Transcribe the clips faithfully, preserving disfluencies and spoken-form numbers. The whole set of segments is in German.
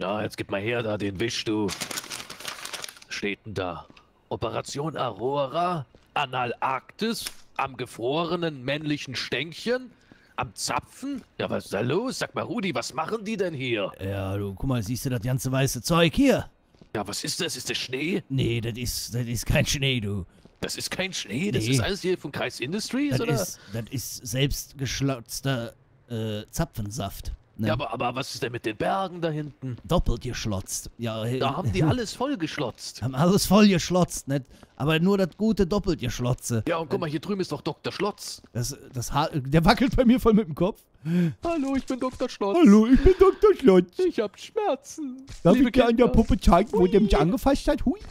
Ja, jetzt gib mal her da den Wisch, du. Steht denn da? Operation Aurora? Analarktis? Am gefrorenen männlichen Stänkchen? Am Zapfen? Ja, was ist da los? Sag mal, Rudi, was machen die denn hier? Ja, du, guck mal, siehst du das ganze weiße Zeug hier? Ja, was ist das? Ist das Schnee? Nee, das ist, das ist kein Schnee, du. Das ist kein Schnee? Das Nee. ist alles hier von Kreis Industries, Das oder? ist, das ist selbstgeschlotzter äh, Zapfensaft. Ne? Ja, aber, aber was ist denn mit den Bergen da hinten? Doppelt geschlotzt. Ja, Da haben die alles voll geschlotzt. haben alles voll geschlotzt, nicht? Aber nur das gute doppelt geschlotze. Ja, und guck mal, hier drüben ist doch Doktor Schlotz. Das, das Haar, der wackelt bei mir voll mit dem Kopf. Hallo, ich bin Doktor Schlotz. Hallo, ich bin Doktor Schlotz. Ich hab Schmerzen. Darf Liebe ich dir an der Kinder. Puppe zeigen, wo der mich angefasst hat? Hui.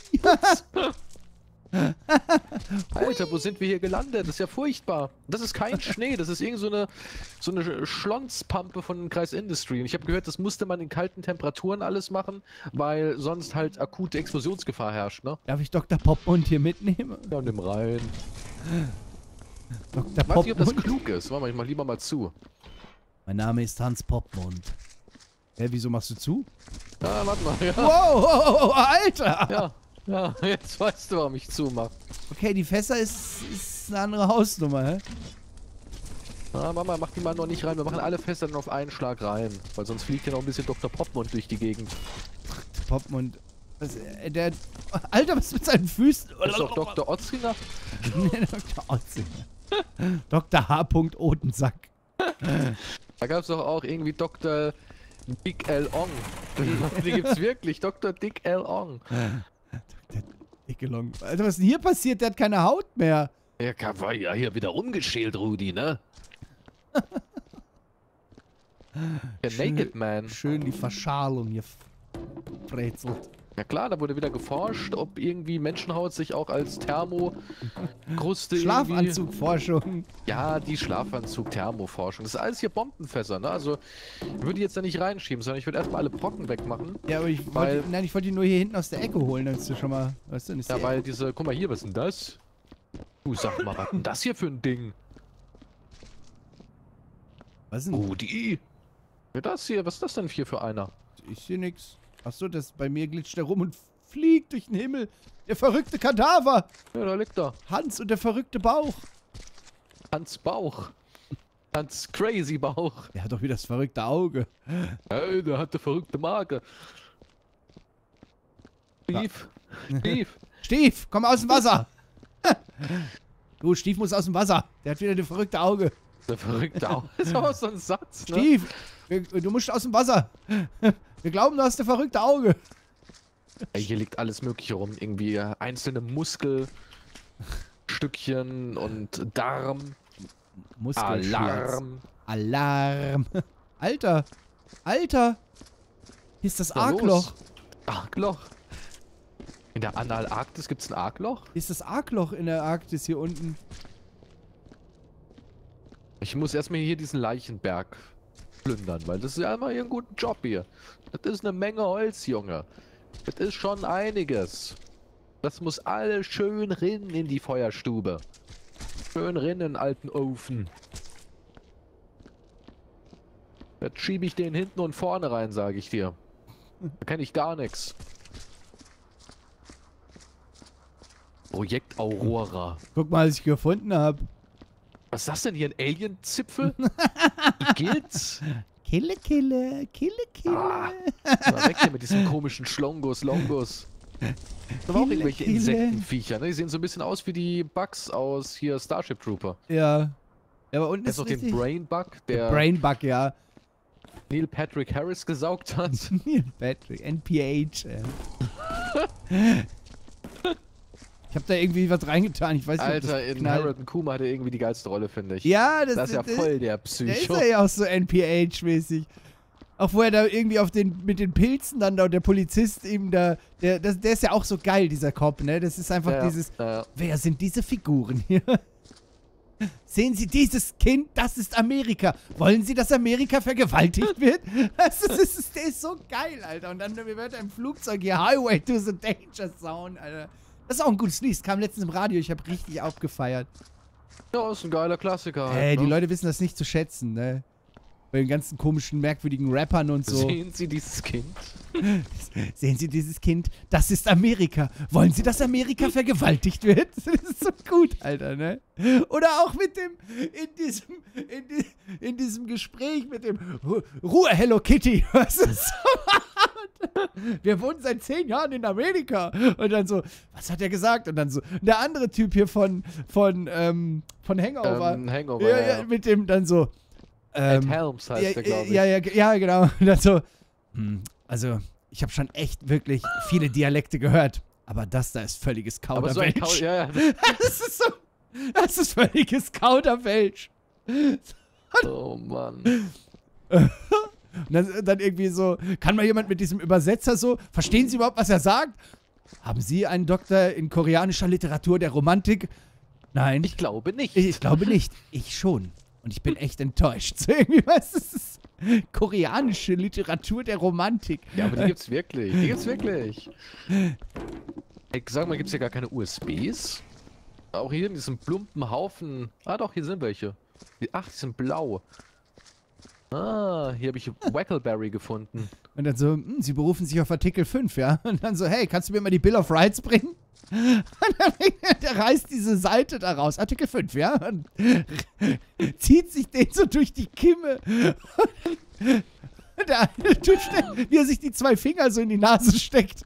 Alter, wo sind wir hier gelandet? Das ist ja furchtbar. Das ist kein Schnee, das ist irgend so eine, so eine Schlonzpampe von Kreis Industry. Und ich habe gehört, das musste man in kalten Temperaturen alles machen, weil sonst halt akute Explosionsgefahr herrscht, ne? Darf ich Doktor Popmund hier mitnehmen? Ja, nimm rein. Doktor Ich weiß nicht, ob das Popmund. klug ist. Warte mal, ich mach lieber mal zu. Mein Name ist Hans Popmund. Hä, wieso machst du zu? Ja, warte mal, ja. Wow, wow, wow, Alter! Ja, ja, jetzt weißt du, warum ich zumache. Okay, die Fässer ist, ist eine andere Hausnummer, hä? Na, Mama, mach die mal noch nicht rein. Wir machen alle Fässer dann auf einen Schlag rein. Weil sonst fliegt ja noch ein bisschen Doktor Popmund durch die Gegend. Popmund. Was, äh, der. Alter, was ist mit seinen Füßen? Das ist doch Doktor Otzinger. Nee, Doktor Otzinger. Doktor H. Odensack. Da gab es doch auch irgendwie Doktor Dick L. Ong. Die gibt's wirklich. Doktor Dick L. Ong. Doktor Dickelong. Alter, was ist denn hier passiert? Der hat keine Haut mehr. Ja, ka- war ja hier wieder umgeschält, Rudi, ne? Der Schön- Naked Man. Schön die Verschalung hier brezelt. Ja klar, da wurde wieder geforscht, ob irgendwie Menschenhaut sich auch als Thermokruste Schlafanzugforschung. Ja, die Schlafanzug-Thermoforschung. Das ist alles hier Bombenfässer, ne? Also, ich würde die jetzt da nicht reinschieben, sondern ich würde erstmal alle Brocken wegmachen. Ja, aber ich Weil- wollte, nein, ich wollte die nur hier hinten aus der Ecke holen, damit du schon mal, weißt du, nicht Ja, die weil diese, guck mal hier, was ist denn das? Du sag mal, was ist denn das hier für ein Ding? Was denn? Rudi? Ja, das hier, was ist das denn hier für einer? Ich sehe nix. Achso, das bei mir glitscht er rum und fliegt durch den Himmel. Der verrückte Kadaver. Ja, da liegt er. Hans und der verrückte Bauch. Hans Bauch. Hans Crazy Bauch. Der hat doch wieder das verrückte Auge. Hey, der hat eine verrückte Marke. Steve. Steve. Stief, komm aus dem Wasser. Du, Stief muss aus dem Wasser. Der hat wieder das verrückte Auge. Der verrückte Auge. Das ist auch so ein Satz, ne? Stief, wir- du musst aus dem Wasser. Wir glauben, du hast das verrückte Auge. Ey, hier liegt alles mögliche rum. Irgendwie einzelne Muskelstückchen und Darm. Muskelschmerz. Alarm. Alarm. Alter. Alter. Hier ist das Ja, los. Arkloch. Arkloch. In der Analarktis gibt's ein Arkloch? Hier ist das Arkloch in der Arktis hier unten. Ich muss erstmal hier diesen Leichenberg plündern, weil das ist ja immer hier ein guter Job hier. Das ist eine Menge Holz, Junge. Das ist schon einiges. Das muss alles schön rinnen in die Feuerstube. Schön rinnen in den alten Ofen. Jetzt schiebe ich den hinten und vorne rein, sage ich dir. Da kenne ich gar nichts. Projekt Aurora. Guck mal, was ich gefunden habe. Was ist das denn hier? Ein Alien-Zipfel? Gilt's? Kille, kille, kille, kille. Ah, mal weg hier mit diesem komischen Schlongus, Longus. Das sind auch Kille, irgendwelche Kille. Insektenviecher, ne? Die sehen so ein bisschen aus wie die Bugs aus hier Starship Trooper. Ja. Ja, aber unten Kennst ist du noch den richtig... Brainbug, der Brainbug, ja. Neil Patrick Harris gesaugt hat? Neil Patrick, N P H. Äh. Ich hab da irgendwie was reingetan. Ich weiß nicht, ob Alter, das in knallt. Harold und Kuma hat er irgendwie die geilste Rolle, finde ich. Ja, das, Das ist ja das- voll der Der ist Psycho. ja auch so N P H-mäßig. Auch wo er da irgendwie auf den, mit den Pilzen dann da, und der Polizist eben da, der, das, der ist ja auch so geil, dieser Cop, ne? Das ist einfach Ja, dieses, ja. wer sind diese Figuren hier? Sehen Sie dieses Kind? Das ist Amerika. Wollen Sie, dass Amerika vergewaltigt wird? Das ist, das ist, der ist so geil, Alter. Und dann wird er im Flugzeug hier Highway to the Danger Zone, Alter. Das ist auch ein gutes Lied. Das kam letztens im Radio. Ich habe richtig abgefeiert. Ja, ist ein geiler Klassiker. Ey, halt, die ne? Leute wissen das nicht zu schätzen, ne? Bei den ganzen komischen, merkwürdigen Rappern und so. Sehen Sie dieses Kind? Sehen Sie dieses Kind? Das ist Amerika. Wollen Sie, dass Amerika vergewaltigt wird? Das ist so gut, Alter, ne? Oder auch mit dem, in diesem, in, die, in diesem Gespräch mit dem Ru Ruhe, Hello Kitty. Was ist so? Wir wohnen seit zehn Jahren in Amerika. Und dann so, was hat er gesagt? Und dann so, der andere Typ hier von, von, ähm, von Hangover. Ähm, Hangover, ja, ja. ja. Mit dem dann so, Ed ähm, Helms heißt ja, der, glaube ich. Ja, ja, ja, genau. Und dann so, hm, also, ich habe schon echt wirklich viele Dialekte gehört. Aber das da ist völliges Aber so ein Kauderwelsch. Kau ja, ja. Das ist so, das ist völliges Kauderwelsch. Oh Mann. Und dann, dann irgendwie so, kann mal jemand mit diesem Übersetzer so, verstehen Sie überhaupt, was er sagt? Haben Sie einen Doktor in koreanischer Literatur der Romantik? Nein. Ich glaube nicht. Ich, ich glaube nicht. Ich schon. Und ich bin echt enttäuscht. So irgendwie, was ist das? Koreanische Literatur der Romantik. Ja, aber die gibt's wirklich. Die gibt's wirklich. Ey, sag mal, gibt's hier gar keine U S Bs? Auch hier in diesem plumpen Haufen. Ah doch, hier sind welche. Die- Ach, die sind blau. Ah, hier habe ich Wackleberry gefunden. Und dann so, hm, Sie berufen sich auf Artikel fünf, ja? Und dann so, hey, kannst du mir mal die Bill of Rights bringen? Und dann der reißt diese Seite da raus. Artikel fünf, ja? Und zieht sich den so durch die Kimme. Und der eine Typ, steckt, wie er sich die zwei Finger so in die Nase steckt.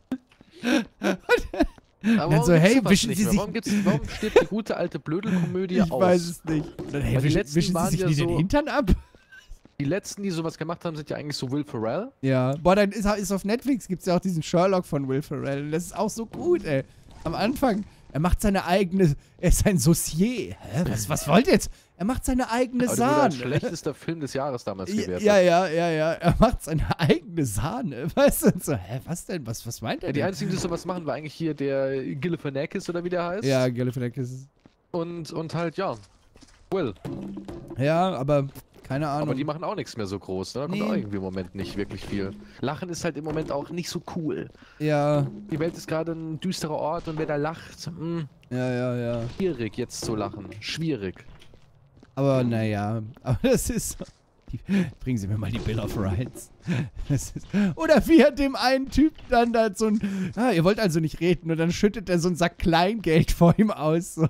Und Aber dann so, warum hey, gibt's sowas wischen nicht Sie mehr? sich... Warum, gibt's, warum stirbt die gute alte Blödelkomödie Ich aus? weiß es nicht. Und dann, hey, Weil die wischen, letzten wischen Sie waren sich ja nie den so- Hintern ab? Die letzten, die sowas gemacht haben, sind ja eigentlich so Will Ferrell. Ja. Boah, dann ist, ist auf Netflix, gibt es ja auch diesen Sherlock von Will Ferrell. Das ist auch so gut, ey. Am Anfang, er macht seine eigene, er ist ein Saucier. Hä, was, was wollt ihr jetzt? Er macht seine eigene Aber der wurde Sahne. als schlechtester Film des Jahres damals gewertet. Ja, ja, ja, ja. Er macht seine eigene Sahne. Weißt du? Und so, hä, was denn? Was, was meint er Ja, die denn? einzigen, die sowas machen, war eigentlich hier der Galifianakis oder wie der heißt. Ja, Galifianakis. Und, und halt, ja, Will. Ja, aber keine Ahnung. Aber die machen auch nichts mehr so groß, ne? Da kommt Nee. auch irgendwie im Moment nicht wirklich viel. Lachen ist halt im Moment auch nicht so cool. ja, Die Welt ist gerade ein düsterer Ort und wer da lacht, mh, ja, ja, ja. schwierig jetzt zu lachen. Schwierig. Aber naja, aber das ist so. Die, bringen Sie mir mal die Bill of Rights. Das ist, oder wie er dem einen Typ dann da so ein. Ah, ihr wollt also nicht reden. Und dann schüttet er so einen Sack Kleingeld vor ihm aus. So.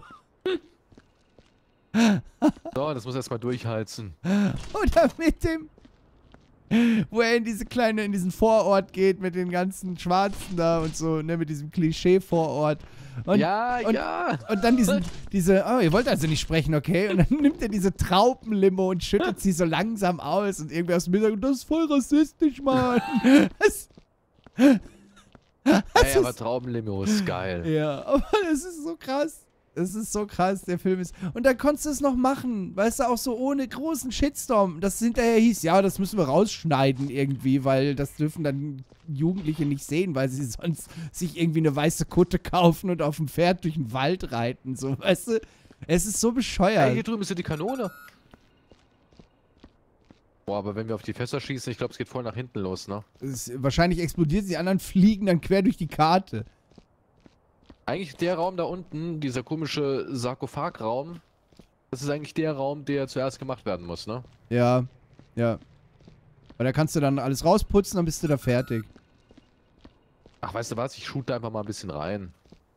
So, das muss erstmal durchheizen. Oder mit dem. Wo er in diese kleine, in diesen Vorort geht mit den ganzen Schwarzen da und so, ne, mit diesem Klischee-Vorort. Und, Ja, und, ja. Und dann diesen, diese, oh, ihr wollt also nicht sprechen, okay? Und dann nimmt er diese Traubenlimo und schüttet sie so langsam aus und irgendwie aus dem Hintergrund, das ist voll rassistisch, Mann. Das, das Ey, aber ist, Traubenlimo ist geil. ja, aber das ist so krass. Das ist so krass, der Film ist. Und dann konntest du es noch machen, weißt du, auch so ohne großen Shitstorm. Das hinterher hieß, ja, das müssen wir rausschneiden irgendwie, weil das dürfen dann Jugendliche nicht sehen, weil sie sonst sich irgendwie eine weiße Kutte kaufen und auf dem Pferd durch den Wald reiten, so, weißt du. Es ist so bescheuert. Ey, hier drüben ist ja die Kanone. Boah, aber wenn wir auf die Fässer schießen, ich glaube, es geht voll nach hinten los, ne? Es, wahrscheinlich explodiert sie, die anderen fliegen dann quer durch die Karte. Eigentlich der Raum da unten, dieser komische Sarkophagraum, das ist eigentlich der Raum, der zuerst gemacht werden muss, ne? Ja, ja. Weil da kannst du dann alles rausputzen, dann bist du da fertig. Ach, weißt du was? Ich shoot da einfach mal ein bisschen rein.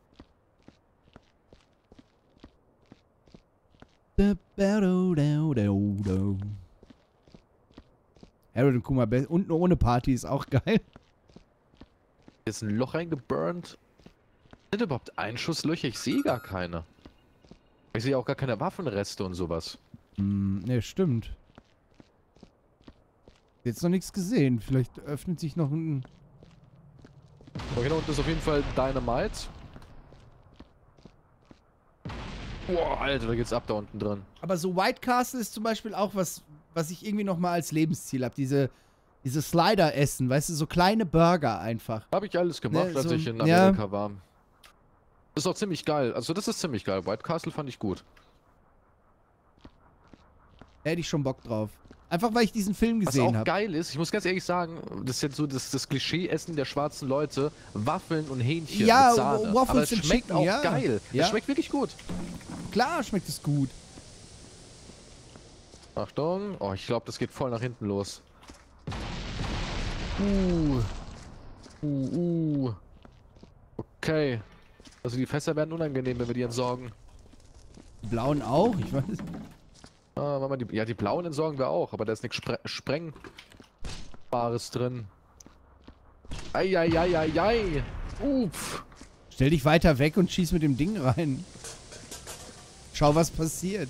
Harold und Kumar, unten ohne Party ist auch geil. Hier ist ein Loch reingeburnt. Sind überhaupt Einschusslöcher? Ich sehe gar keine. Ich sehe auch gar keine Waffenreste und sowas. Hm, ne, stimmt. Jetzt noch nichts gesehen. Vielleicht öffnet sich noch ein... Okay, da unten ist auf jeden Fall Dynamite. Boah, Alter, da geht's ab da unten drin. Aber so White Castle ist zum Beispiel auch was, was ich irgendwie noch mal als Lebensziel habe. Diese, diese Slider essen, weißt du, so kleine Burger einfach. Habe ich alles gemacht, Ne, als so- ich in ja. Amerika war. Das ist auch ziemlich geil. Also das ist ziemlich geil. White Castle fand ich gut. Da hätte ich schon Bock drauf. Einfach, weil ich diesen Film Was gesehen auch habe. geil ist, ich muss ganz ehrlich sagen, das ist jetzt so das, das Klischee-Essen der schwarzen Leute. Waffeln und Hähnchen Ja, mit Sahne. Waffles Aber es and schmeckt Chicken, auch ja. geil. Ja. Es schmeckt wirklich gut. Klar schmeckt es gut. Achtung. Oh, ich glaube, das geht voll nach hinten los. Uh. Uh, uh. Okay. Also die Fässer werden unangenehm, wenn wir die entsorgen. Die blauen auch? Ich weiß. Ah, warte mal, die, ja, die blauen entsorgen wir auch, aber da ist nichts Spre Sprengbares drin. Eieieiei. Uff. Stell dich weiter weg und schieß mit dem Ding rein. Schau, was passiert.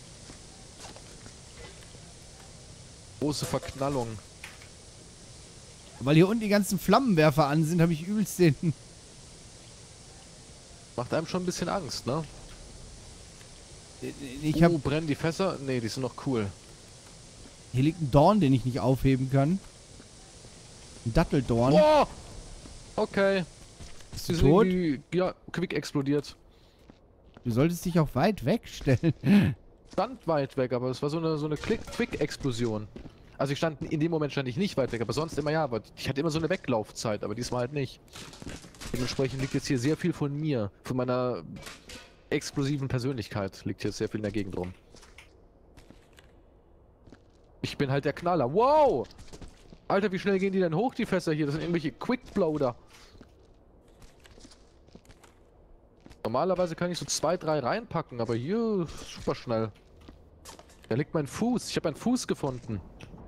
Große Verknallung. Weil hier unten die ganzen Flammenwerfer an sind, habe ich übelst den... Macht einem schon ein bisschen Angst, ne? Ich hab... Uh, brennen die Fässer? Ne, die sind noch cool. Hier liegt ein Dorn, den ich nicht aufheben kann. Ein Datteldorn. Oh! Okay. Bist Die du sind tot? irgendwie, ja, quick explodiert. Du solltest dich auch weit wegstellen. Stand weit weg, aber es war so eine, so eine Quick-Explosion. Also ich stand, in dem Moment stand ich nicht weit weg, aber sonst immer ja, aber ich hatte immer so eine Weglaufzeit, aber diesmal halt nicht. Dementsprechend liegt jetzt hier sehr viel von mir, von meiner explosiven Persönlichkeit, liegt hier sehr viel in der Gegend rum. Ich bin halt der Knaller. Wow! Alter, wie schnell gehen die denn hoch, die Fässer hier? Das sind irgendwelche Quick-Bloader. Normalerweise kann ich so zwei, drei reinpacken, aber hier super schnell. Da liegt mein Fuß. Ich habe einen Fuß gefunden.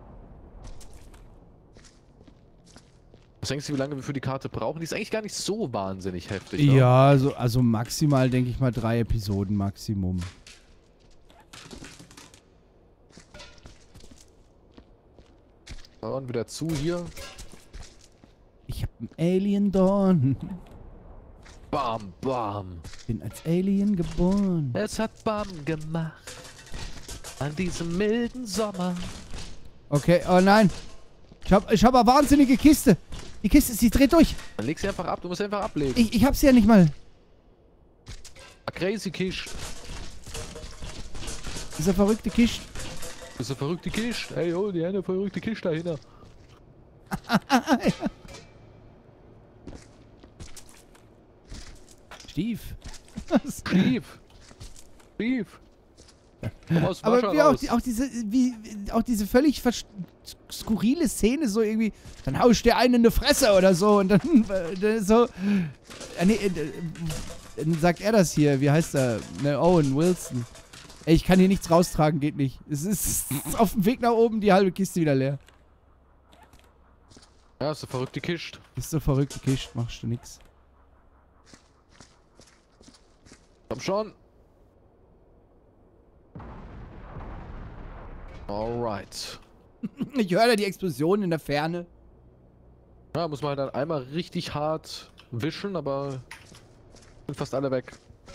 Was denkst du, wie lange wir für die Karte brauchen? Die ist eigentlich gar nicht so wahnsinnig heftig. Ne? Ja, also, also maximal denke ich mal drei Episoden Maximum. Und wieder zu hier. Ich hab einen Alien Dorn. Bam, bam. Bin als Alien geboren. Es hat Bam gemacht. An diesem milden Sommer. Okay, oh nein. Ich hab, ich hab eine wahnsinnige Kiste. Die Kiste, sie dreht durch. Dann leg sie einfach ab. Du musst sie einfach ablegen. Ich, ich hab sie ja nicht mal. A crazy Kisch. Dieser verrückte Kist. Das ist eine verrückte Kiste. Ey, oh, die eine verrückte Kiste dahinter. Stief. Stief. Stief. Komm aus dem Aber Wasser wie auch, raus. die, auch diese, wie, auch diese völlig vers- skurrile Szene, so irgendwie, dann hau ich dir einen in die Fresse oder so und dann, äh, dann so, äh, nee, äh, dann sagt er das hier, wie heißt er? Ne, Owen Wilson. Ey, ich kann hier nichts raustragen, geht nicht. Es ist auf dem Weg nach oben die halbe Kiste wieder leer. Ja, ist eine verrückte Kiste. Ist so verrückte Kiste, machst du nix. Komm schon. Alright. Ich höre da die Explosion in der Ferne. Ja, muss man halt dann einmal richtig hart wischen, aber sind fast alle weg.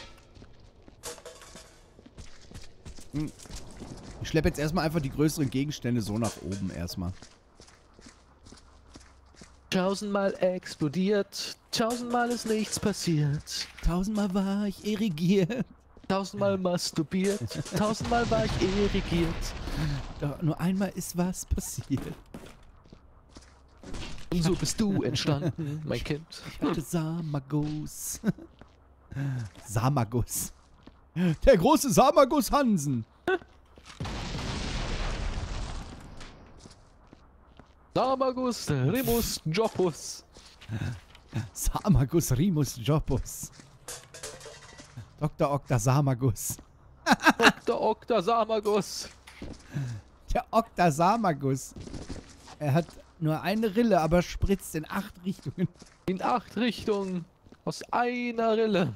Ich schleppe jetzt erstmal einfach die größeren Gegenstände so nach oben erstmal. Tausendmal explodiert, tausendmal ist nichts passiert. Tausendmal war ich irrigiert. Tausendmal masturbiert, tausendmal war ich irrigiert. Doch nur einmal ist was passiert. Und so bist du entstanden, mein Kind. Ich hatte Samagus. Samagus. Der große Samagus Hansen. Samagus, Remus, Joppus. Samagus Rimus Joppus. Doktor Okta Samagus. Doktor Okta Samagus. Der Okta Samagus. Er hat nur eine Rille, aber spritzt in acht Richtungen. In acht Richtungen. Aus einer Rille.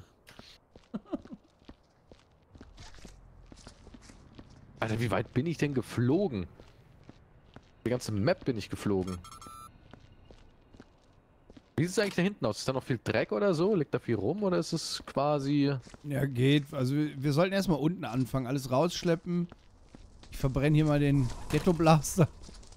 Alter, wie weit bin ich denn geflogen? Die ganze Map bin ich geflogen. Wie sieht es eigentlich da hinten aus? Ist da noch viel Dreck oder so? Liegt da viel rum oder ist es quasi... Ja, geht. Also wir, wir sollten erstmal unten anfangen. Alles rausschleppen. Ich verbrenne hier mal den Ghetto-Blaster.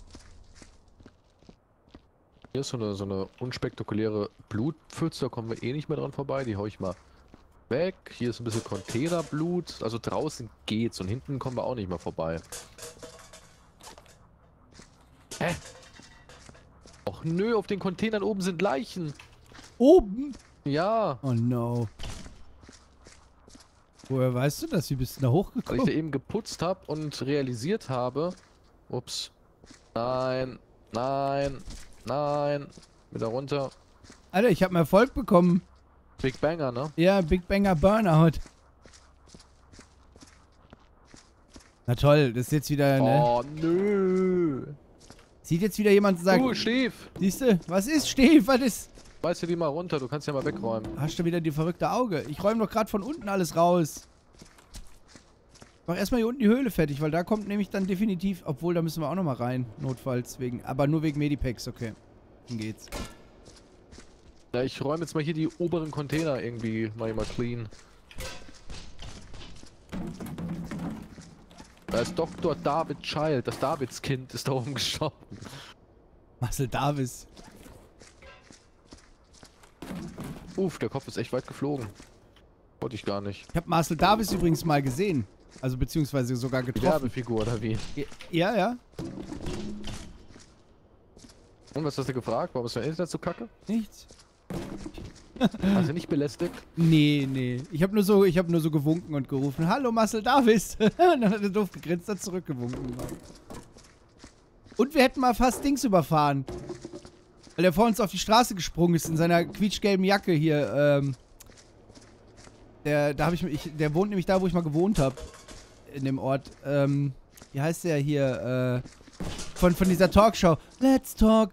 Hier ist so eine, so eine unspektakuläre Blutpfütze, da kommen wir eh nicht mehr dran vorbei. Die hau ich mal weg. Hier ist ein bisschen Containerblut. Also draußen geht's und hinten kommen wir auch nicht mehr vorbei. Hä? Och nö, auf den Containern oben sind Leichen. Oben? Ja. Oh no. Woher weißt du das? Wie bist du da Weil ich hochgekommen? da eben geputzt habe und realisiert habe. Ups. Nein, nein, nein. Wieder runter. Alter, ich habe einen Erfolg bekommen. Big Banger, ne? Ja, Big Banger Burnout. Na toll, das ist jetzt wieder, ne? Oh, nö. Sieht jetzt wieder jemand und sagt, Du, Stief. siehst du, was ist, Stief, was ist? Weißt du die mal runter, du kannst ja mal wegräumen. Hast du wieder die verrückte Auge? Ich räume doch gerade von unten alles raus. Mach erstmal hier unten die Höhle fertig, weil da kommt nämlich dann definitiv, obwohl da müssen wir auch nochmal rein, notfalls wegen, aber nur wegen Medipacks, okay. Dann geht's. Ja, ich räume jetzt mal hier die oberen Container irgendwie mal, mal clean. Da ist Doktor David Child, das Davidskind ist da oben gestorben. Marcel Davis. Uff, der Kopf ist echt weit geflogen. Wollte ich gar nicht. Ich habe Marcel Davis übrigens mal gesehen. Also beziehungsweise sogar Die getroffen. Werbefigur oder wie? Ja, ja. Und was hast du gefragt? Warum ist dein Internet so kacke? Nichts. Hast du nicht belästigt? Nee, nee. Ich habe nur so, ich habe nur so gewunken und gerufen, hallo Marcel Davis. Und dann hat er doof gegrinst, hat zurückgewunken. Und wir hätten mal fast Dings überfahren. Weil er vor uns auf die Straße gesprungen ist in seiner quietschgelben Jacke hier. Ähm, der, da habe ich, ich, der wohnt nämlich da, wo ich mal gewohnt habe. In dem Ort. Ähm, wie heißt der hier? Äh, von, von dieser Talkshow. Let's talk.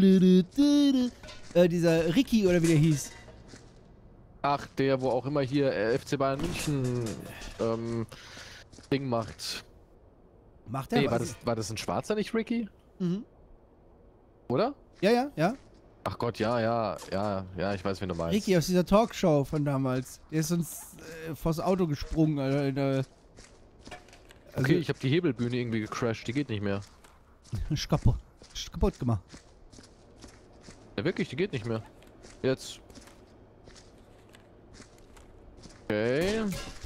Äh, dieser Ricky oder wie der hieß. Ach, der, wo auch immer hier äh, F C Bayern München ähm, Ding macht. Macht er Nee, was? war das, war das ein Schwarzer, nicht Ricky? Mhm. Oder? Ja, ja, ja. Ach Gott, ja, ja, ja, ja, ich weiß, wen du meinst. Ricky aus dieser Talkshow von damals. Der ist uns äh, vors Auto gesprungen, Alter. In der, also, Okay, ich habe die Hebelbühne irgendwie gecrashed, die geht nicht mehr. ist kaputt, ist kaputt gemacht. Ja, wirklich, die geht nicht mehr. Jetzt. Okay.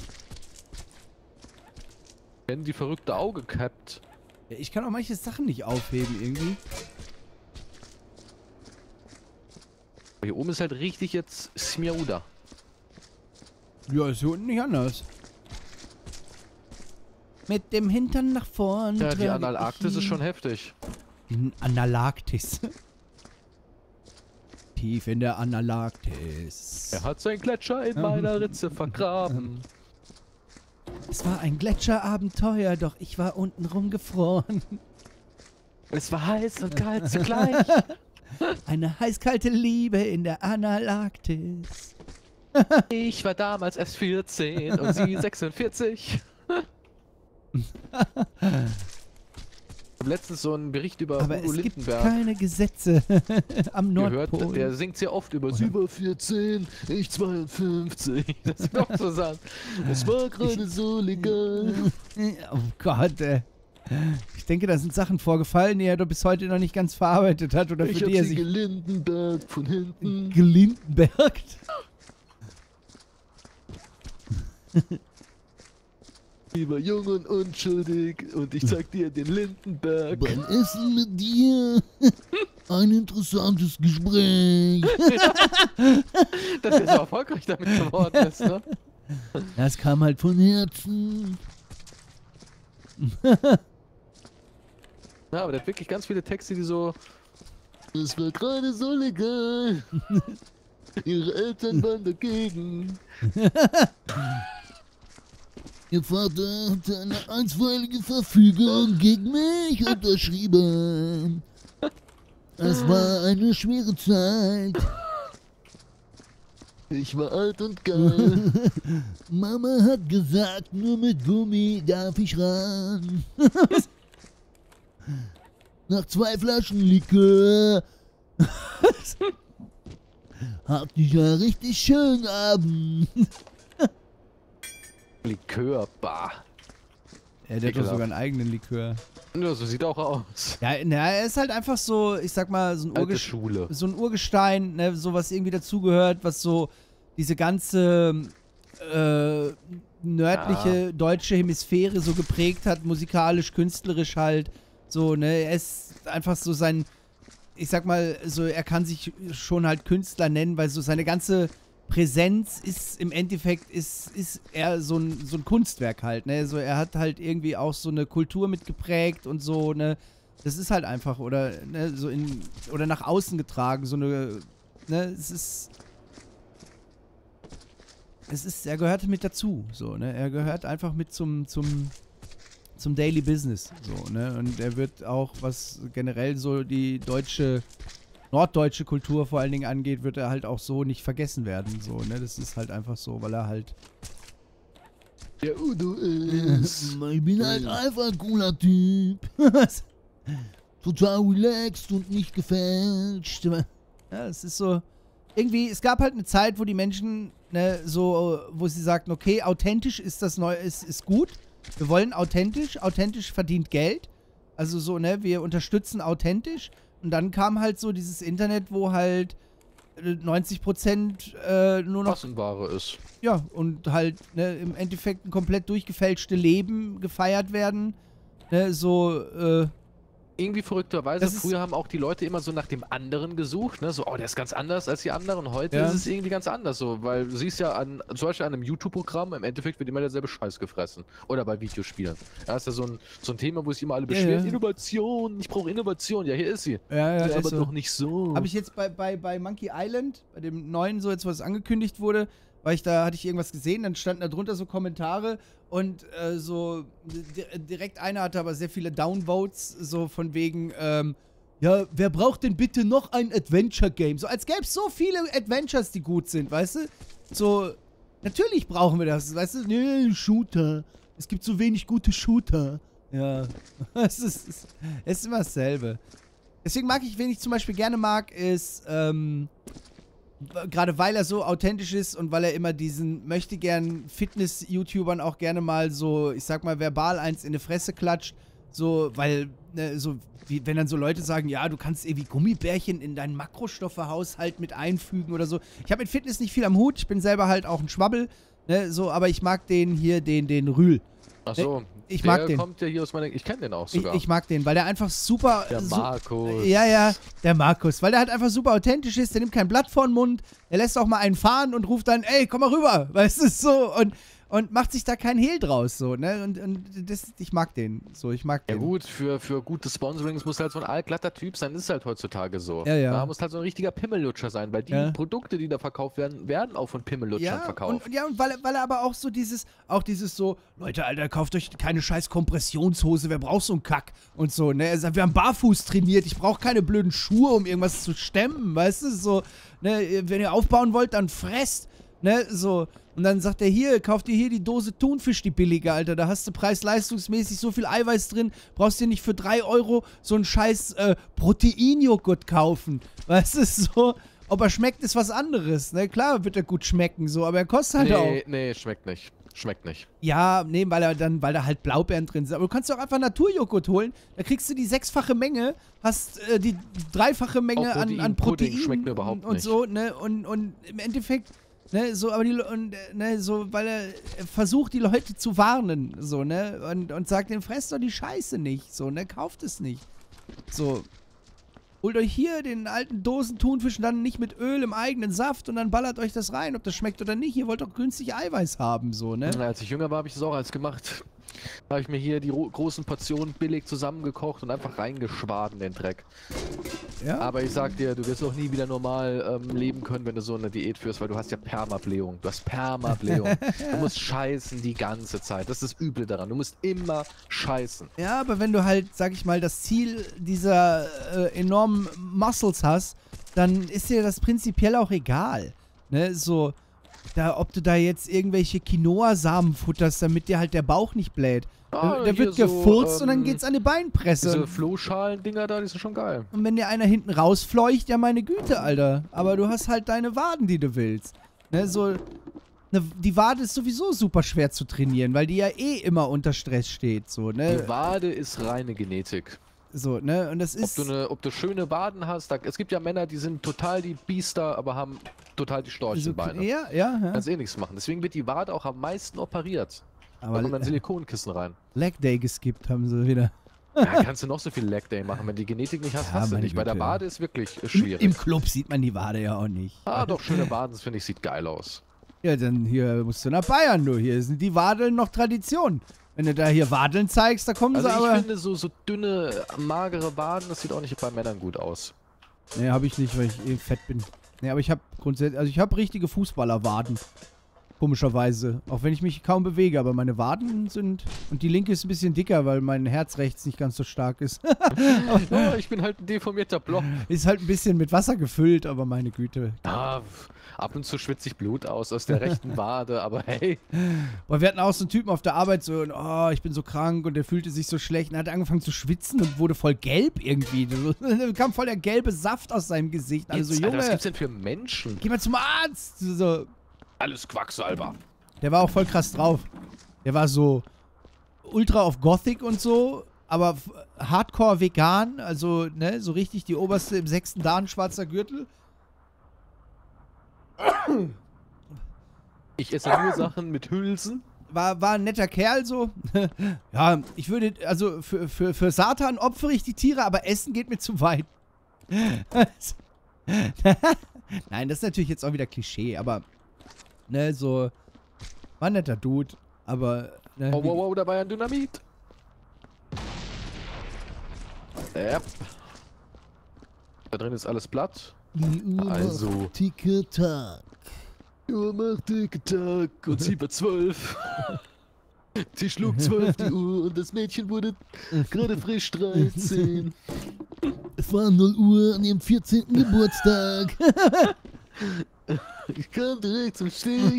Wenn die verrückte Auge gehabt. Ja, ich kann auch manche Sachen nicht aufheben irgendwie. Hier oben ist halt richtig jetzt Smiauda. Ja, ist hier unten nicht anders. Mit dem Hintern nach vorn. Ja, die trage Analarktis ich ist schon heftig. Die Analarktis. Tief in der Analarktis. Er hat seinen Gletscher in meiner Ritze vergraben. Es war ein Gletscherabenteuer, doch ich war unten rumgefroren. Es war heiß und kalt zugleich. Eine heißkalte Liebe in der Analarktis. Ich war damals erst vierzehn und sie sechsundvierzig. Ich habe letztens so einen Bericht über Aber Udo es gibt Lindenberg keine Gesetze am gehört. Nordpol. Der singt sehr oft über sie war vierzehn, ich zweiundfünfzig. Das ist doch so sagen. Es war gerade so legal. Oh Gott, ey. Ich denke, da sind Sachen vorgefallen, die er doch bis heute noch nicht ganz verarbeitet hat. Oder Ich für hab die er sie sich gelindenbergt von hinten. gelindenbergt. Ich war jung und unschuldig und ich zeig dir den Lindenberg. Beim Essen mit dir ein interessantes Gespräch. Dass er so erfolgreich damit geworden ist, ne? Das kam halt von Herzen. Ja, aber der hat wirklich ganz viele Texte, die so... Es war gerade so legal. Ihre Eltern waren dagegen. Ihr Vater hatte eine einstweilige Verfügung gegen mich unterschrieben. Es war eine schwere Zeit. Ich war alt und geil. Mama hat gesagt, nur mit Gummi darf ich ran. Nach zwei Flaschen Likör hatte ich ja richtig schönen Abend. Likör, bah. Ja, der hat doch Ekelhaft. sogar einen eigenen Likör. Ja, so sieht auch aus. Ja, na, er ist halt einfach so, ich sag mal, so ein, Alte Urges Schule. so ein Urgestein, ne, so was irgendwie dazugehört, was so diese ganze äh, nördliche Ja. deutsche Hemisphäre so geprägt hat, musikalisch, künstlerisch halt. So, ne, er ist einfach so sein, ich sag mal, so, er kann sich schon halt Künstler nennen, weil so seine ganze Präsenz ist im Endeffekt ist, ist eher so ein, so ein Kunstwerk halt, ne? So, er hat halt irgendwie auch so eine Kultur mitgeprägt und so, ne? Das ist halt einfach, oder, ne, so in, oder nach außen getragen, so eine, ne, es ist, es ist, er gehört mit dazu, so, ne? Er gehört einfach mit zum, zum, zum Daily Business, so, ne? Und er wird auch, was generell so die deutsche norddeutsche Kultur vor allen Dingen angeht, wird er halt auch so nicht vergessen werden. So, ne? Das ist halt einfach so, weil er halt. Der Udo ist. Ich bin halt einfach ein cooler Typ. Total relaxed und nicht gefälscht. Ja, es ist so. Irgendwie, es gab halt eine Zeit, wo die Menschen, ne, so, wo sie sagten, okay, authentisch ist das neu, ist, ist gut. Wir wollen authentisch, authentisch verdient Geld. Also so, ne, wir unterstützen authentisch. Und dann kam halt so dieses Internet, wo halt neunzig Prozent äh, nur noch... Massenware ist. Ja, und halt ne, im Endeffekt ein komplett durchgefälschte Leben gefeiert werden. Ne, so, äh... Irgendwie verrückterweise, Das ist- früher haben auch die Leute immer so nach dem anderen gesucht, ne? So, oh, der ist ganz anders als die anderen. Heute Ja. ist es irgendwie ganz anders so, weil du siehst ja an, zum Beispiel an einem YouTube-Programm, im Endeffekt wird immer derselbe Scheiß gefressen. Oder bei Videospielen. Da ist ja so ein, so ein Thema, wo sich immer alle Ja, beschweren, ja. Innovation, ich brauche Innovation. Ja, hier ist sie. Ja, ja, Das ist ist aber so. noch nicht so. Habe ich jetzt bei, bei, bei Monkey Island, bei dem neuen, so jetzt was angekündigt wurde, weil ich da, hatte ich irgendwas gesehen, dann standen da drunter so Kommentare und äh, so, di direkt einer hatte aber sehr viele Downvotes, so von wegen, ähm, ja, wer braucht denn bitte noch ein Adventure-Game? So, als gäbe es so viele Adventures, die gut sind, weißt du? So, natürlich brauchen wir das, weißt du? Nee, Shooter. Es gibt so wenig gute Shooter. Ja, es ist, es ist immer dasselbe. Deswegen mag ich, wen ich zum Beispiel gerne mag, ist, ähm, gerade weil er so authentisch ist und weil er immer diesen möchte gern Fitness-YouTubern auch gerne mal so, ich sag mal, verbal eins in die Fresse klatscht. So, weil, ne, so, wie, wenn dann so Leute sagen, ja, du kannst irgendwie Gummibärchen in deinen Makrostoffehaushalt mit einfügen oder so. Ich habe mit Fitness nicht viel am Hut, ich bin selber halt auch ein Schwabbel, ne, so, aber ich mag den hier, den, den Rühl. Ach so, Ich der mag den. kommt ja hier aus meiner, ich kenne den auch Ich, sogar. ich mag den, weil der einfach super... der su- Markus. Ja, ja, der Markus. Weil der halt einfach super authentisch ist. Der nimmt kein Blatt vor den Mund. Er lässt auch mal einen fahren und ruft dann, ey, komm mal rüber. Weißt du, so. Und, und macht sich da kein Hehl draus, so, ne? Und, und das, ich mag den. So, ich mag Ja den. gut, für, für gute Sponsorings muss halt so ein allglatter Typ sein, ist halt heutzutage so. Ja, ja. Da muss halt so ein richtiger Pimmellutscher sein, weil die Ja. Produkte, die da verkauft werden, werden auch von Pimmellutschern Ja, verkauft. und, ja, und weil, er- weil er aber auch so dieses, auch dieses so, Leute, Alter, kauft euch keine scheiß Kompressionshose, wer braucht so einen Kack? Und so, ne? Er sagt, wir haben barfuß trainiert, ich brauche keine blöden Schuhe, um irgendwas zu stemmen, weißt du? So, ne, wenn ihr aufbauen wollt, dann fresst, ne? So. Und dann sagt er, hier, kauft dir hier die Dose Thunfisch, die billige, Alter. Da hast du preis-leistungsmäßig so viel Eiweiß drin, brauchst dir nicht für drei Euro so einen scheiß äh, Proteinjoghurt kaufen. Weißt du, so. Ob er schmeckt, ist was anderes, ne? Klar wird er gut schmecken, so, aber er kostet halt auch. Nee, nee, schmeckt nicht. Schmeckt nicht. Ja, nee, weil er dann, weil da halt Blaubeeren drin sind. Aber du kannst doch einfach Naturjoghurt holen. Da kriegst du die sechsfache Menge, hast äh, die dreifache Menge Auch an, Protein- an Pudding Protein schmeckt mir überhaupt und nicht. so, ne? Und, und im Endeffekt, ne, so, aber die Le- und, äh, ne, so, weil er er versucht, die Leute zu warnen, so, ne? Und, und sagt denen, fresst doch die Scheiße nicht, so, ne? Kauft es nicht. So. Holt euch hier den alten Dosen Thunfisch und dann nicht mit Öl im eigenen Saft und dann ballert euch das rein, ob das schmeckt oder nicht. Ihr wollt doch günstig Eiweiß haben, so, ne? Als ich jünger war, habe ich das auch alles gemacht. Da habe ich mir hier die ro- großen Portionen billig zusammengekocht und einfach reingeschwaden, den Dreck. Ja. Aber ich sag dir, du wirst auch nie wieder normal ähm, leben können, wenn du so eine Diät führst, weil du hast ja Permablähung. Du hast Permablähung. Du musst scheißen die ganze Zeit. Das ist das Üble daran. Du musst immer scheißen. Ja, aber wenn du halt, sag ich mal, das Ziel dieser äh, enormen Muscles hast, dann ist dir das prinzipiell auch egal. Ne, so, da, ob du da jetzt irgendwelche Quinoa-Samen futterst, damit dir halt der Bauch nicht bläht. Ah, der hier wird so, gefurzt und dann ähm, geht's an die Beinpresse. Diese Flohschalen-Dinger da, die sind schon geil. Und wenn dir einer hinten rausfleucht, ja meine Güte, Alter. Aber du hast halt deine Waden, die du willst. Ne, so, ne, die Wade ist sowieso super schwer zu trainieren, weil die ja eh immer unter Stress steht, so, ne? Die Wade ist reine Genetik. So, ne? Und das Ob ist... du, ne, ob du schöne Waden hast, da, es gibt ja Männer, die sind total die Biester, aber haben total die so, Storchenbeine. ja, ja, ja. Kannst eh nichts machen. Deswegen wird die Wade auch am meisten operiert. Da Aber kommt ein Silikonkissen rein. Leg Day geskippt haben sie wieder. Ja, kannst du noch so viel Leg Day machen, wenn die Genetik nicht hast, Ja, hast du meine nicht. Bei der Güte. Wade ist wirklich Im, schwierig. Im Club sieht man die Wade ja auch nicht. Ah, doch, schöne Waden, das finde ich, sieht geil aus. Ja, dann hier musst du nach Bayern, du. Hier sind die Wadeln noch Tradition. Wenn du da hier Wadeln zeigst, da kommen Also sie ich aber... finde, so, so dünne, magere Waden, das sieht auch nicht bei Männern gut aus. Nee, habe ich nicht, weil ich eh fett bin. Nee, aber ich habe grundsätzlich... Also ich habe richtige Fußballerwaden. Komischerweise. Auch wenn ich mich kaum bewege, aber meine Waden sind... Und die linke ist ein bisschen dicker, weil mein Herz rechts nicht ganz so stark ist. Oh, ich bin halt ein deformierter Block. Ist halt ein bisschen mit Wasser gefüllt, aber meine Güte. Ah, ab und zu schwitze ich Blut aus aus der rechten Wade, aber hey. Boah, wir hatten auch so einen Typen auf der Arbeit, so, und, oh, ich bin so krank und der fühlte sich so schlecht und hat angefangen zu schwitzen und wurde voll gelb irgendwie. Da kam voll der gelbe Saft aus seinem Gesicht. Also, Jetzt, Alter, was Junge, gibt's denn für Menschen? geh mal zum Arzt. So, Alles Quacksalber. der war auch voll krass drauf. Der war so ultra auf Gothic und so, aber f- hardcore vegan, also, ne, so richtig die oberste im sechsten Dan, schwarzer Gürtel. Ich esse nur Sachen mit Hülsen. War, war ein netter Kerl so. Ja, ich würde, also für, für, für Satan opfere ich die Tiere, aber Essen geht mir zu weit. Nein, das ist natürlich jetzt auch wieder Klischee, aber, ne, so, war ein netter Dude, aber, ne, Oh, wow, wow, da war ja ein Dynamit. Yep. Da drin ist alles platt. Die Uhr Also. macht Tick-Tack. Die Uhr macht Tick-Tack und sie war zwölf. Sie schlug zwölf die Uhr und das Mädchen wurde gerade frisch dreizehn. Es war null Uhr an ihrem vierzehnten Geburtstag. Ich kam direkt zum Stich.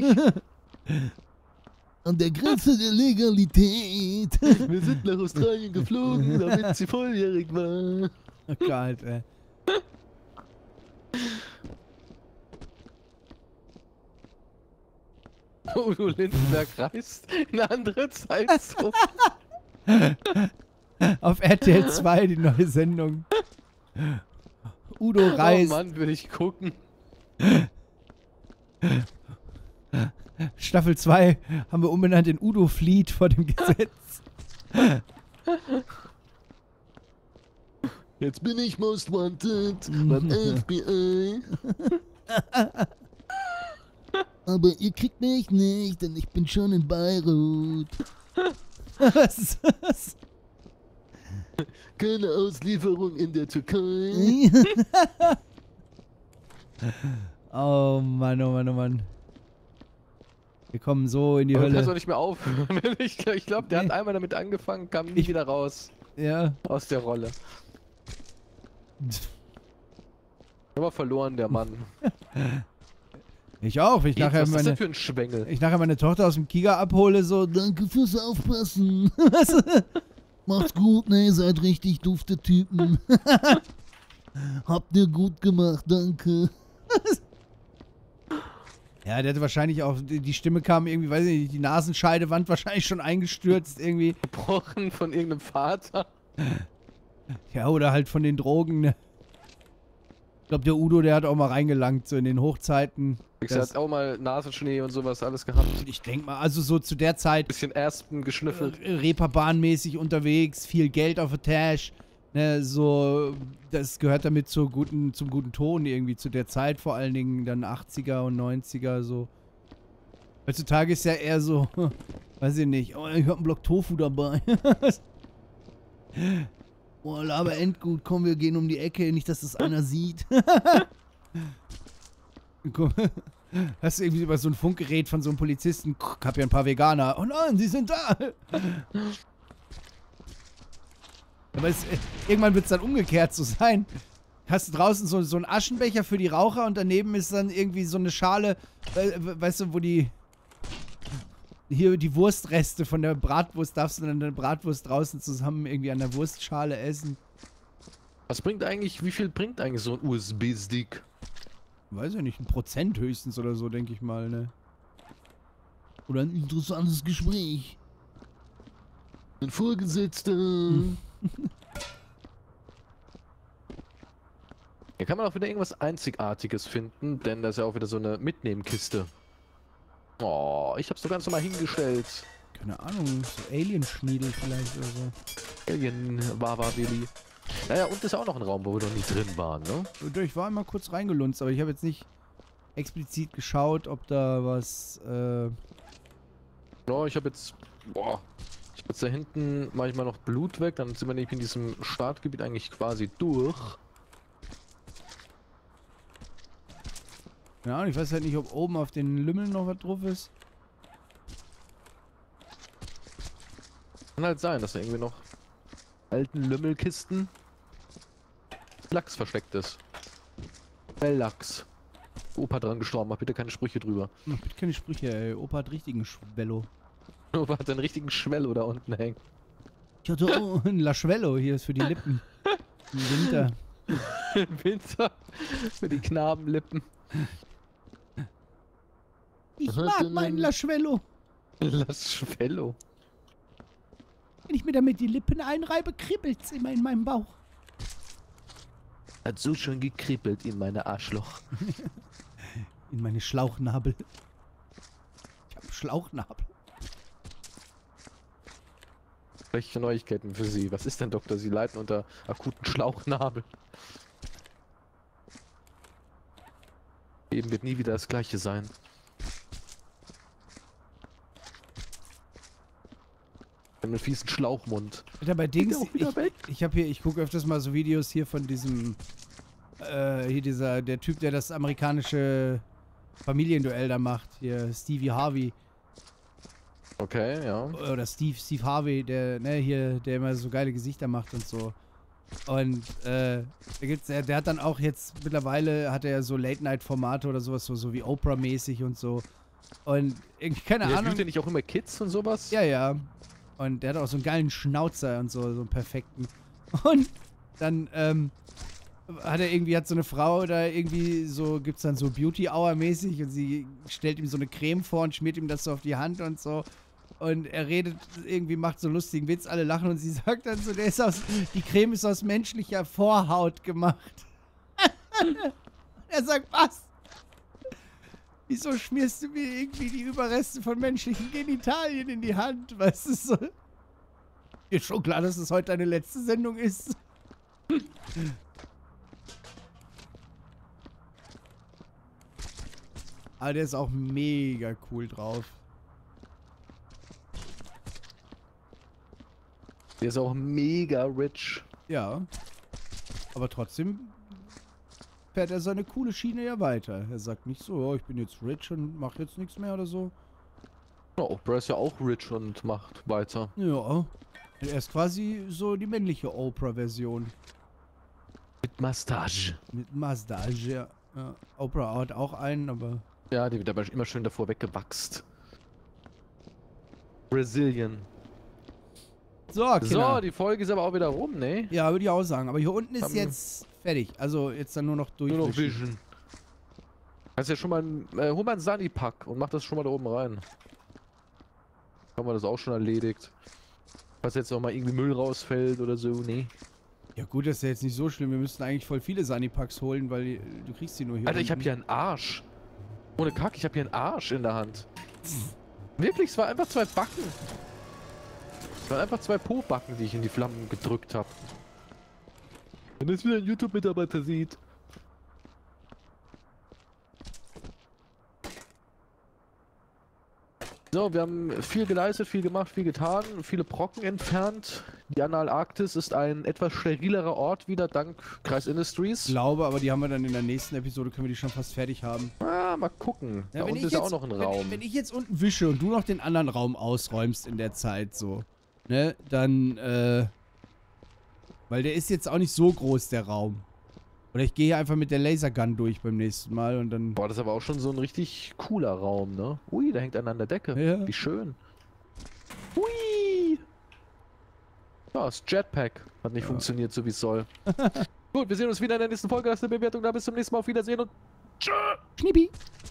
An der Grenze der Legalität. Wir sind nach Australien geflogen, damit sie volljährig war. oh Gott, ey. Udo Lindenberg reist in eine andere Zeitzone. Auf R T L zwei die neue Sendung. Udo reist. Oh Mann, würde ich gucken. Staffel zwei haben wir umbenannt in Udo flieht vor dem Gesetz. Jetzt bin ich most wanted beim F B I. Aber ihr kriegt mich nicht, denn ich bin schon in Beirut. Was ist das? Keine Auslieferung in der Türkei. Oh Mann, oh Mann, oh Mann. Wir kommen so in die Aber du kannst doch Hölle. nicht mehr aufhören. Ich, ich glaube, der Nee. hat einmal damit angefangen, kam nie Ich- wieder raus Ja. aus der Rolle. Aber verloren, der Mann. Ich auch. Wenn ich Was nachher ist das denn meine, für ein Schwengel? ich nachher meine Tochter aus dem Kieger abhole, so. Danke fürs Aufpassen. Macht's gut, ne, ihr seid richtig dufte Typen. Habt ihr gut gemacht, danke. Ja, der hatte wahrscheinlich auch, die die Stimme kam irgendwie, weiß ich nicht, die Nasenscheidewand wahrscheinlich schon eingestürzt irgendwie. Gebrochen von irgendeinem Vater. Ja, oder halt von den Drogen, ne? Ich glaube, der Udo, der hat auch mal reingelangt, so in den Hochzeiten. Ich Das- hat auch mal Nasenschnee und sowas alles gehabt. Ich denke mal, also so zu der Zeit Bisschen Aspen geschnüffelt. äh, Reeperbahnmäßig unterwegs, viel Geld auf der Tasche, ne, so, das gehört damit zur guten, zum guten Ton irgendwie, zu der Zeit vor allen Dingen, dann achtziger und neunziger, so. Heutzutage ist ja eher so, weiß ich nicht, oh, ich hab einen Block Tofu dabei. Boah, aber endgut, komm, wir gehen um die Ecke, nicht, dass das einer sieht. Guck, hast du irgendwie über so ein Funkgerät von so einem Polizisten, ich hab ja ein paar Veganer, oh nein, sie sind da. Aber es, äh, irgendwann wird es dann umgekehrt so sein. Hast du draußen so, so einen Aschenbecher für die Raucher und daneben ist dann irgendwie so eine Schale, we, we, weißt du, wo die hier die Wurstreste von der Bratwurst, darfst du dann eine Bratwurst draußen zusammen irgendwie an der Wurstschale essen. Was bringt eigentlich, wie viel bringt eigentlich so ein U S B-Stick? Weiß ja nicht, ein Prozent höchstens oder so, denke ich mal, ne? Oder ein interessantes Gespräch. Ein Vorgesetzter. Hier kann man auch wieder irgendwas Einzigartiges finden, denn da ist ja auch wieder so eine Mitnehmkiste. Oh, ich hab's so ganz normal hingestellt. Keine Ahnung, so Alien-Schniedel vielleicht oder so. Alien Wawa Willi. Naja, und ist auch noch ein Raum, wo wir noch nicht drin waren, ne? Und ich war immer kurz reingelunzt, aber ich habe jetzt nicht explizit geschaut, ob da was, äh... Ja, ich habe jetzt, boah, ich hab jetzt da hinten manchmal noch Blut weg, dann sind wir nämlich in diesem Startgebiet eigentlich quasi durch. Ja, und ich weiß halt nicht, ob oben auf den Lümmeln noch was drauf ist. Kann halt sein, dass da irgendwie noch alten Lümmelkisten Lachs versteckt ist. Lachs. Opa dran gestorben, mach bitte keine Sprüche drüber. Ach, bitte keine Sprüche, ey. Opa hat richtigen Schwello. Opa hat einen richtigen Schwello da unten hängen. Ich hatte auch ein Laschwello, hier ist für die Lippen. Im Winter. Im Winter für die Knabenlippen. Ich mag meinen Laschwello. Laschwello. Wenn ich mir damit die Lippen einreibe, kribbelt's immer in meinem Bauch. Hat so schon gekribbelt in meine Arschloch. In meine Schlauchnabel. Ich hab Schlauchnabel. Welche Neuigkeiten für Sie? Was ist denn, Doktor? Sie leiden unter akuten Schlauchnabel. Eben wird nie wieder das Gleiche sein. Einen fiesen Schlauchmund. Alter, bei Dings, auch wieder ich, weg? ich habe hier, ich gucke öfters mal so Videos hier von diesem, äh, hier dieser, der Typ, der das amerikanische Familienduell da macht, hier, Stevie Harvey. Okay, ja. Oder Steve, Steve Harvey, der, ne, hier, der immer so geile Gesichter macht und so. Und, äh, da gibt's, der, der hat dann auch jetzt, mittlerweile hat er ja so Late-Night-Formate oder sowas, so, so wie Oprah-mäßig und so. Und, irgendwie, keine Der Ahnung. interviewt ja nicht auch immer Kids und sowas? Ja, ja. Und der hat auch so einen geilen Schnauzer und so, so einen perfekten. Und dann, ähm, hat er irgendwie, hat so eine Frau da irgendwie so, gibt's dann so Beauty-Hour-mäßig und sie stellt ihm so eine Creme vor und schmiert ihm das so auf die Hand und so. Und er redet irgendwie, macht so einen lustigen Witz, alle lachen und sie sagt dann so, der ist aus, die Creme ist aus menschlicher Vorhaut gemacht. Er sagt, was? Wieso schmierst du mir irgendwie die Überreste von menschlichen Genitalien in die Hand? Weißt du so? Ist schon klar, dass es heute deine letzte Sendung ist. Aber der ist auch mega cool drauf. Der ist auch mega rich. Ja. Aber trotzdem fährt er seine coole Schiene ja weiter. Er sagt nicht so, oh, ich bin jetzt rich und mach jetzt nichts mehr oder so. Ja, Oprah ist ja auch rich und macht weiter. Ja. Er ist quasi so die männliche Oprah-Version. Mit Mustache. Mit Mustache, ja. ja. Oprah hat auch einen, aber... Ja, die wird aber immer schön davor weggewachst. Brazilian. So, So, Kinder. die Folge ist aber auch wieder rum, ne? Ja, würde ich auch sagen. Aber hier unten ist Haben- jetzt fertig. Also jetzt dann nur noch durch. Nur noch Vision. Kannst ja schon mal ein, äh, hol mal einen Sunny-Pack und mach das schon mal da oben rein. Haben wir das auch schon erledigt. Falls jetzt noch mal irgendwie Müll rausfällt oder so, nee. Ja gut, das ist ja jetzt nicht so schlimm. Wir müssten eigentlich voll viele Sunny-Packs holen, weil die- du kriegst sie nur hier Alter, ich hab unten. hier einen Arsch. Ohne Kack, ich hab hier einen Arsch in der Hand. Wirklich, es war einfach zwei Backen. Es waren einfach zwei Po-Backen, die ich in die Flammen gedrückt habe. Wenn das wieder ein YouTube-Mitarbeiter sieht. So, wir haben viel geleistet, viel gemacht, viel getan, viele Brocken entfernt. Die Antarktis ist ein etwas sterilerer Ort wieder, dank Kreis Industries. Ich glaube, aber die haben wir dann in der nächsten Episode, können wir die schon fast fertig haben. Ah, mal gucken. Ja, da wenn unten ich ist ja jetzt- auch noch ein wenn, Raum. Wenn ich jetzt unten wische und du noch den anderen Raum ausräumst in der Zeit so, ne, dann, äh, weil der ist jetzt auch nicht so groß, der Raum. Oder ich gehe hier einfach mit der Lasergun durch beim nächsten Mal und dann... Boah, das ist aber auch schon so ein richtig cooler Raum, ne? Ui, da hängt einer an der Decke. Ja. Wie schön. Hui! Ja, das Jetpack hat nicht Ja. funktioniert, so wie es soll. Gut, wir sehen uns wieder in der nächsten Folge. Lasst eine Bewertung da. Bis zum nächsten Mal. Auf Wiedersehen und tschö! Schnippi!